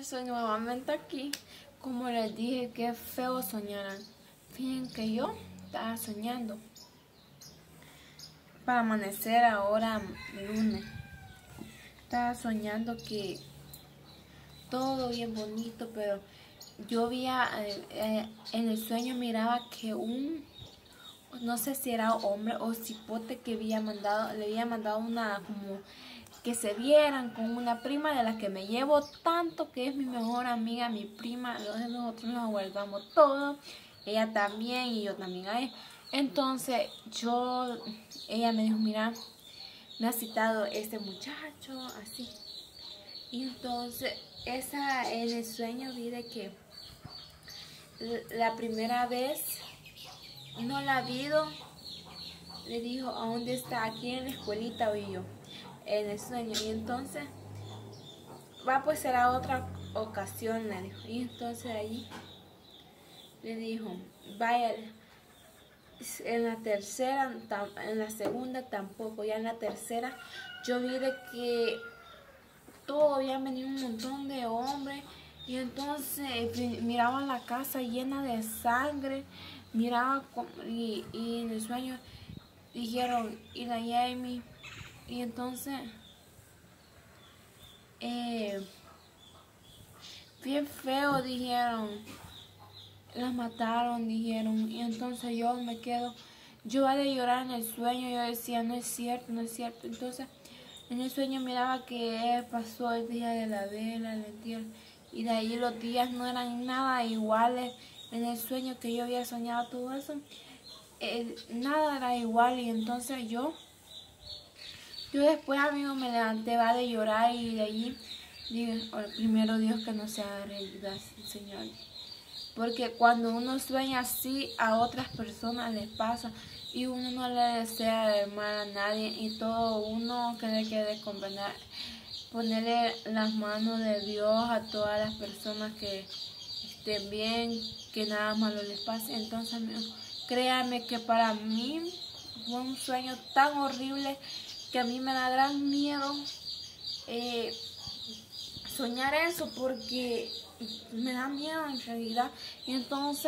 estoy nuevamente aquí. Como les dije, qué feo soñar. Fíjense que yo estaba soñando para amanecer ahora lunes. Estaba soñando que todo bien bonito, pero yo veía en el sueño miraba que no sé si era hombre o cipote que le había mandado una como que se vieran con una prima de la que me llevo tanto, que es mi mejor amiga, mi prima. Nosotros nos guardamos todo, ella también y yo también a ella. Entonces ella me dijo, mira, me ha citado este muchacho, así. Y entonces en el sueño vi de que la primera vez no la vi, le dijo, ¿a dónde está? Aquí en la escuelita, vi yo, en el sueño. Y entonces, pues será otra ocasión, le dijo. Y entonces ahí le dijo, vaya, en la tercera, en la segunda tampoco, ya en la tercera yo vi de que todo había venido un montón de hombres. Y entonces miraban la casa llena de sangre, y en el sueño dijeron, y la Jamie, y entonces bien feo, dijeron, las mataron, dijeron. Y entonces yo me quedo, yo iba de llorar en el sueño. Yo decía, no es cierto, no es cierto. Entonces en el sueño miraba que pasó el día de la vela, el entierro, y de ahí los días no eran nada iguales. En el sueño que yo había soñado todo eso, nada era igual. Y entonces yo después, amigo, me levanté, va de llorar, y de allí dije, primero Dios, que no sea realidad, Señor. Porque cuando uno sueña así, a otras personas les pasa, y uno no le desea el mal a nadie, y todo uno tiene que ponerle las manos de Dios a todas las personas que estén bien, que nada malo les pase. Entonces, amigo, créanme que para mí fue un sueño tan horrible que a mí me da gran miedo soñar eso, porque me da miedo en realidad. Y entonces,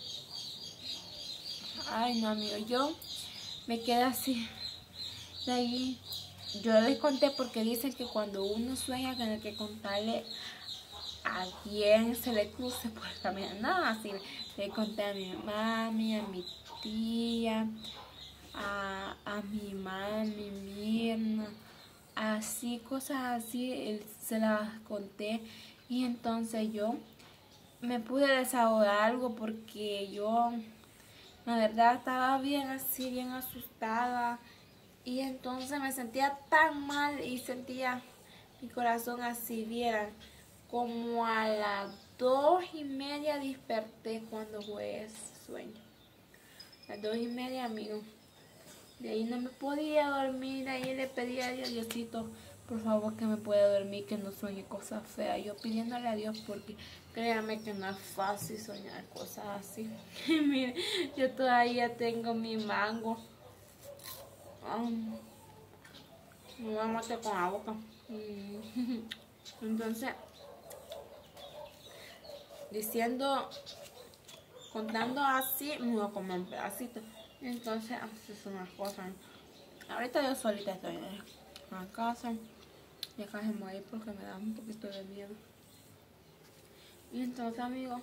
ay no, amigo, yo me quedé así. De ahí yo les conté, porque dicen que cuando uno sueña tiene que contarle a quien se le cruce por el camino. Nada, así le conté a mi mami, a mi tía, a mi mami, Mirna, así, cosas así, se las conté. Y entonces yo me pude desahogar algo, porque yo, la verdad, estaba bien así, bien asustada. Y entonces me sentía tan mal y sentía mi corazón así, vieran. Como a las 2:30 desperté cuando fue ese sueño. A las 2:30, amigo. De ahí no me podía dormir. Ahí le pedí a Diosito, por favor, que me pueda dormir, que no sueñe cosas feas. Yo pidiéndole a Dios, porque créanme que no es fácil soñar cosas así. Mire, yo todavía tengo mi mango. Me voy a matar con la boca. Entonces, contando así, me voy a comer un pedacito. Entonces, así son las cosas. Ahorita yo solita estoy en la casa. Ya casi me voy a ir porque me da un poquito de miedo. Y entonces, amigos,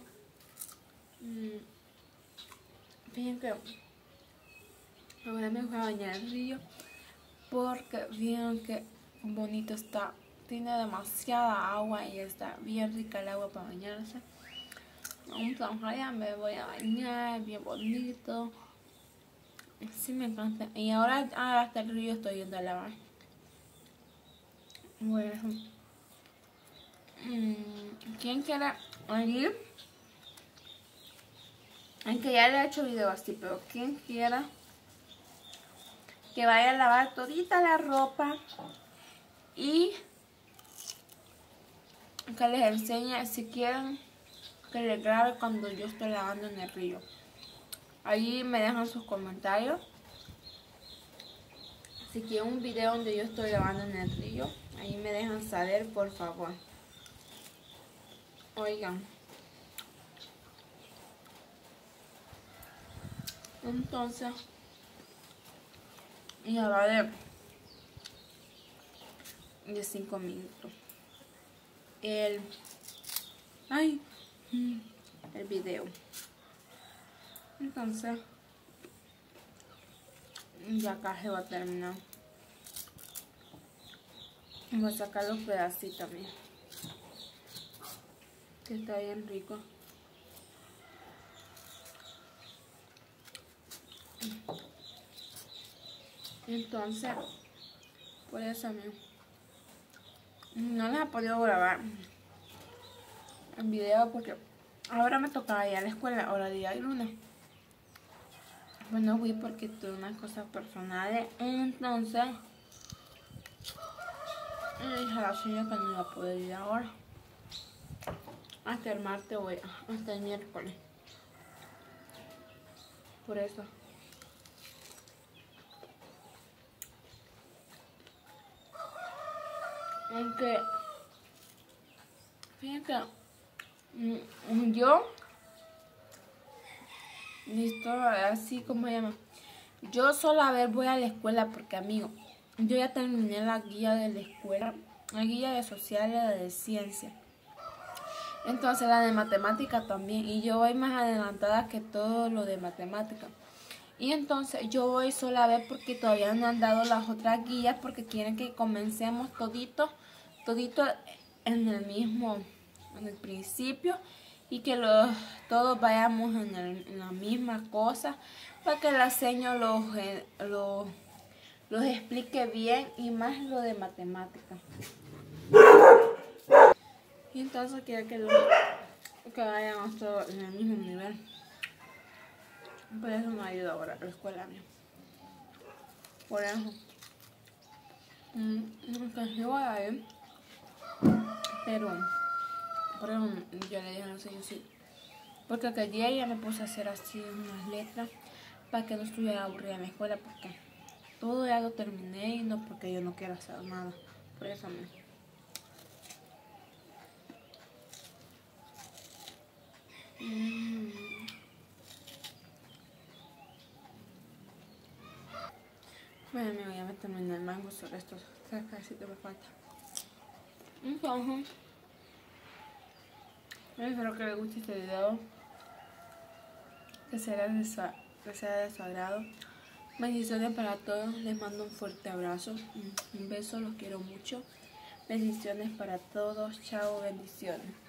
fíjense que ahora me voy a bañar el río, porque vieron que bonito está. Tiene demasiada agua y está bien rica el agua para bañarse. Vamos allá, me voy a bañar, bien bonito. Sí, me encanta. Y ahora hasta el río estoy yendo a lavar. Bueno, ¿quién quiere ir? Aunque ya le he hecho video así, pero quien quiera que vaya a lavar todita la ropa y que les enseñe, si quieren que les grabe cuando yo estoy lavando en el río. Ahí me dejan sus comentarios. Si quieren un video donde yo estoy lavando en el río, ahí me dejan saber, por favor. Oigan. Entonces, ya va de 5 minutos. Ay, el video. Entonces, ya casi va a terminar. Voy a sacar los pedacitos también, que está bien rico. Entonces, por eso no les he podido grabar el video porque ahora me tocaba ir a la escuela, ahora día lunes. Pues no fui porque tuve unas cosas personales. Entonces, le dije a la señora que no iba a poder ir ahora. Hasta el martes voy, hasta el miércoles. Por eso. Aunque, fíjense, yo, listo, así como se llama. Yo solo voy a la escuela porque, amigo, yo ya terminé la guía de la escuela, la guía de sociales, la de ciencia. Entonces la de matemática también. Y yo voy más adelantada que todo lo de matemática. Y entonces yo voy sola a ver porque todavía no han dado las otras guías porque quieren que comencemos todito en el principio y que todos vayamos en la misma cosa para que la señora los explique bien y más lo de matemática. Y entonces quiero que vayamos todos en el mismo nivel. Por eso me ayuda ahora la escuela mía. Por eso. Casi voy a ir. Pero por eso yo le dije a los señores sí. Porque aquel día ya me puse a hacer así unas letras para que no estuviera aburrida en la escuela. Porque todo ya lo terminé y no porque yo no quiero hacer nada. Por eso me... Bueno, amigo, ya me terminé el mango, sobre estos casi que me falta. Entonces, espero que les guste este video, que sea de su agrado. Bendiciones para todos, les mando un fuerte abrazo, un beso, los quiero mucho. Bendiciones para todos, chao, bendiciones.